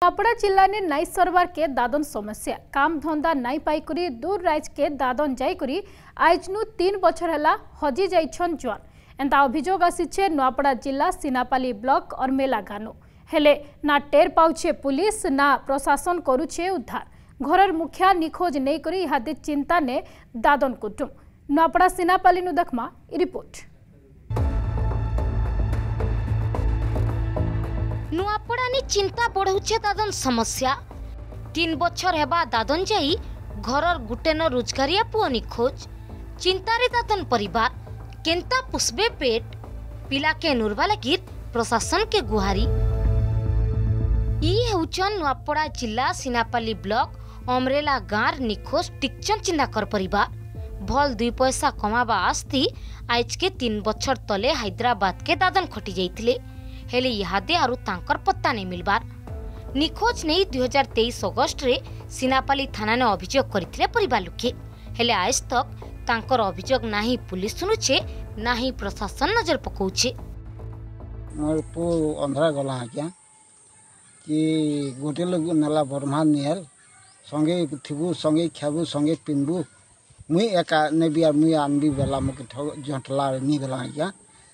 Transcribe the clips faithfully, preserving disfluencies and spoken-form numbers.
नूआपड़ा जिला ने नाई सरवार के दादन समस्या काम धंदा नाई पाइकरी दूर राइज के दादन जाइकरी आइजनु तीन बछर हला हजि जाइछन जवान एंता अभियोग आसीछे नूआपड़ा जिला सीनापाली ब्लॉक और मेला गानो हेले ना टेर पाउछे पुलिस ना प्रशासन करुछे उद्धार घरर मुखिया निखोज नहीं करी इहादे चिंता ने दादन कुटुम नूआपड़ा सीनापाली नु देखमा रिपोर्ट। नूआपड़ा ने चिंता बढ़ाऊे दादन समस्या तीन बछर हेबा दादन जाई घरर गुटेन रोजगारिया पुओ निखोज चिंतारे दादन परिवार केंता पुष्बे पेट पिला के नुरवा लगी प्रशासन के गुहारी ई हेउचन नूआपड़ा जिला सीनापाली ब्लॉक अमरेला गाँव निखोज टिकचन चिंदाकर परिवार भल दुई पैसा कमाबा आस्ती आज के तीन बछर तले हैदराबाद के दादन खटी जाइथिले हेले इहादे आरु तांकर पत्ता नहीं मिलबार निखोज नहीं दुई हजार तेईस अगस्ट रे सीनापाली थाना ने अभियोग करथिले परिवार लोके हेले आज तक तांकर अभियोग नाही पुलिस सुनुचे नाही प्रशासन नजर पकाउछे। मोर पो अंधरा गला क्या कि गोटे लोग नला बर्मा नियल संगे थिबु संगे खाबु संगे पिनबु मुई एका ने बिया मुई आनबी बेला मके जंटला नि गला क्या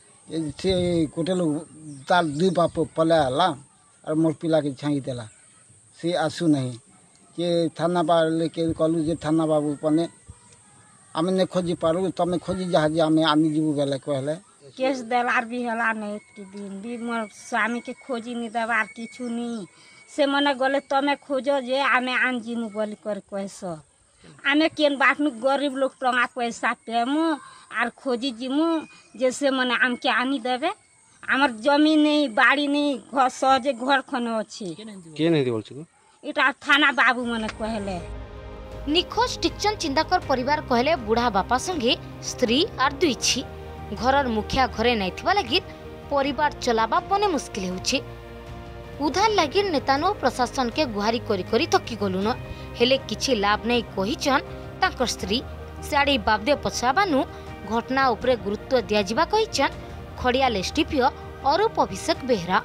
से गोटे लोग तार दुई बाप पले आला और मोर पिला के छाई देला से आसु नहीं के थाना बा लेके कहलु जे थाना बाबू पने आमे ने खोजी पारु तमे खोजी जहा जे आमे आनी जीवु बेले कहले केस देवार भी हला नहीं कि दिन भी मोर स्वामी के खोजी नि देवार किछु नि से मने गले तमे खोजो जे आमे आन जिमु बोली कर कहसो आमे केन बाटनु गरीब लोग टंगा पैसा पेमु आर खोजी जिमु जैसे मने आम के आनी देबे आमर जमीन नहीं बाड़ी नहीं घर सहजे घर खने अछि के नहीं बोल छु इटा थाना बाबू मने कहले निखोज टिकचन चिंदाकर परिवार कहले बुढ़ा बापा संगे स्त्री आर दुई छी घरर मुखिया घरे नहीं थिबा लगी परिवार चलाबा पने मुश्किल होछि उधार लगी नेतानो प्रशासन के गुहारी करी करी थकी गलु न हेले किछि लाभ नहीं कहिचन तांकर स्त्री साड़ी बाबदे पछाबानु घटना उपरे गुरुत्व दिया जिबा कहिचन खड़ियाल एसडीपीओ अरूप अभिषेक बेहरा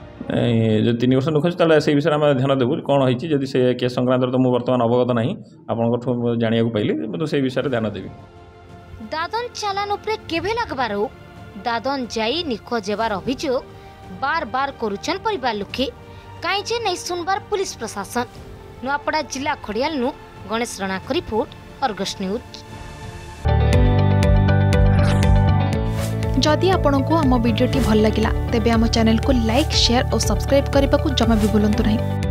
जो तीन वर्ष निखोज ताले से विषय में ध्यान देबु कौन होइछि जदि से केस संक्रांत तो मु वर्तमान अवगत नाही आपन जानिया को पाइली तो से विषय ध्यान देबी। दादन चालान उपरे केभे लगबारो दादन जाई निखोज हेबार अभियोग बार बार करुचन परिवार लोके काई जे नहीं सुनबार पुलिस प्रशासन नूआपड़ा जिला खड़ियाल नु गणेश राणा का रिपोर्ट अर्गस न्यूज। जदि आपंक आम भिडी भल लगा तेब आम चैनल को लाइक शेयर और सब्सक्राइब करने को जमा भी भूलु नहीं।